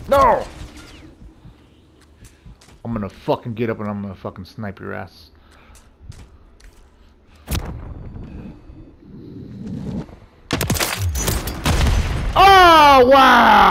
No! I'm gonna fucking get up and I'm gonna fucking snipe your ass. Oh, wow!